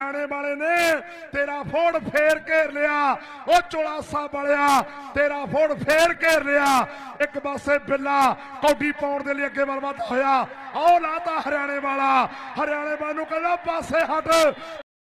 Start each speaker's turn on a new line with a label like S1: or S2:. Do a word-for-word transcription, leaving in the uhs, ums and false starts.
S1: हरियाणे वाले ने तेरा फोड़ फेर घेर लिया, वो चौड़ासा वालिया तेरा फोड़ फेर घेर लिया। एक पासे बिल्ला कौडी पाउण दे लई अगे बलवत होया, आओ लाता हरियाणे वाला, हरियाणे वाले नूं कहंदा पासे हट,